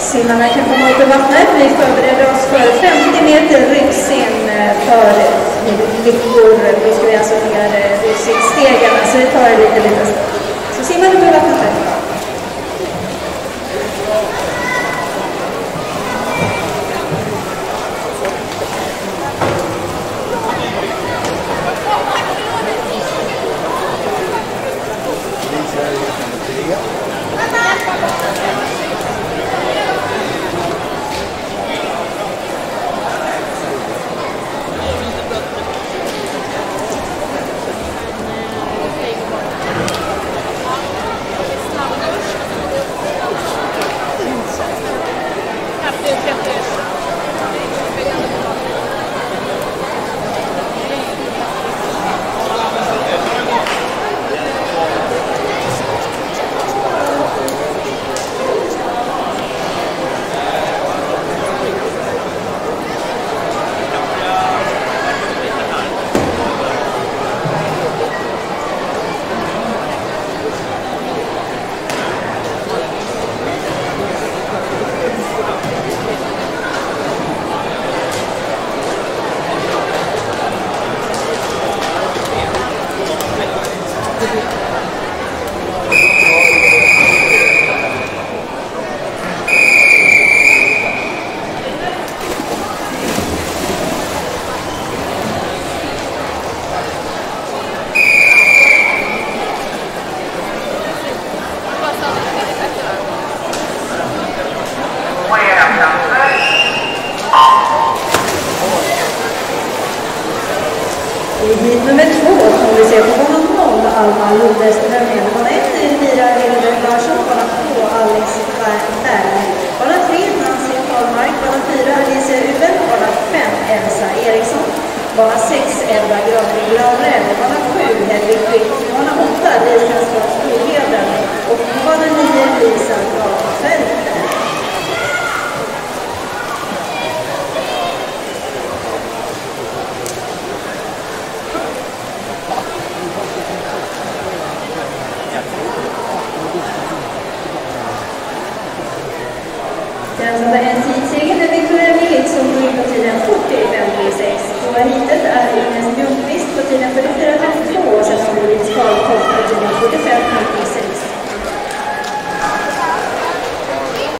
Simmarna kan komma ut i vattnet. Vi förbereder oss för 50 meter ryggsim för lyckor. Då ska vi alltså ner ryggsimstegarna, så det tar lite. Så simmar du på vattnet här. Hit nummer 2 som vi ser på banan 0, Alma Lundström, banan 1, Mira Hilde Larsson, banan 2, Alex Berg, banan 3, Nancy Karlmark, banan 4, Alicia Uben, banan 5, Elsa Eriksson, banan 6, Edvard